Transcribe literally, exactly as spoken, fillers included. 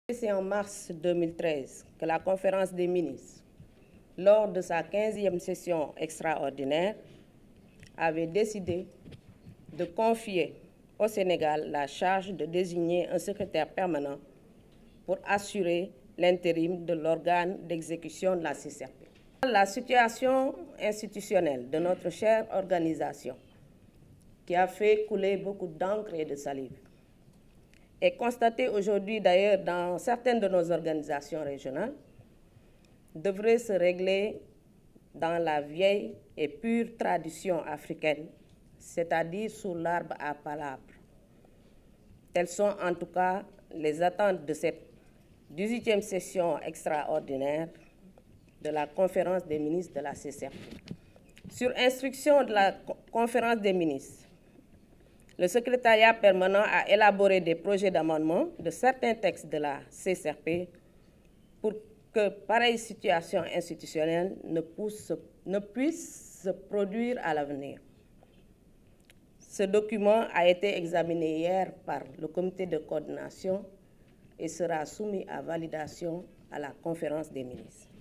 C'est en mars deux mille treize que la conférence des ministres, lors de sa quinzième session extraordinaire, avait décidé de confier au Sénégal la charge de désigner un secrétaire permanent pour assurer l'intérim de l'organe d'exécution de la C C R P. La situation institutionnelle de notre chère organisation, qui a fait couler beaucoup d'encre et de salive, est constatée aujourd'hui d'ailleurs dans certaines de nos organisations régionales, devrait se régler dans la vieille et pure tradition africaine, c'est-à-dire sous l'arbre à palabres. Telles sont en tout cas les attentes de cette dix-huitième session extraordinaire de la conférence des ministres de la C C R P. Sur instruction de la conférence des ministres, le secrétariat permanent a élaboré des projets d'amendement de certains textes de la C C R P pour que pareille situation institutionnelle ne, pousse, ne puisse se produire à l'avenir. Ce document a été examiné hier par le comité de coordination et sera soumis à validation à la conférence des ministres.